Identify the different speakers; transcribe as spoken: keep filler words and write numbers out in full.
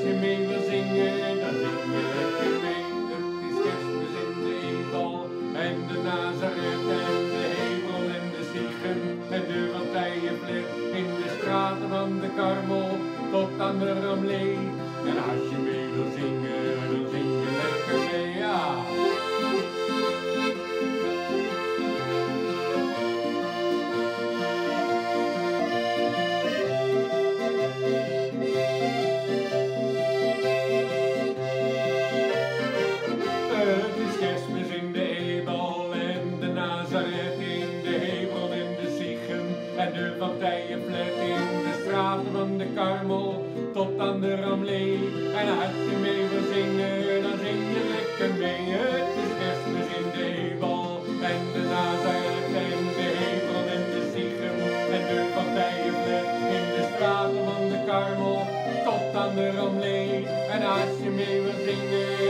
Speaker 1: je mee wil zingen, dan zing je lekker mee. Het is kerstmis in de Ebal en de Nazareth en de Hemel en de Ziegen en de Wattijenvlek in de straten van de Karmel tot aan de Ramlee. En als je mee wil zingen, dan zing je lekker mee, ja. Het is kerstmis in de Ebal en de Nazareth in de Hemel en de Ziegen en de Wattijenvlek in de straten van de Karmel tot aan de Ramlee. En als je mee wil zingen, dan zing je lekker mee. Het is kerstmis in de Ebal en de Nazareth en de Hemel en de Ziegen en de Wattijenvlek in de straten van de Karmel tot aan de Ramlee. En als je mee wil zingen,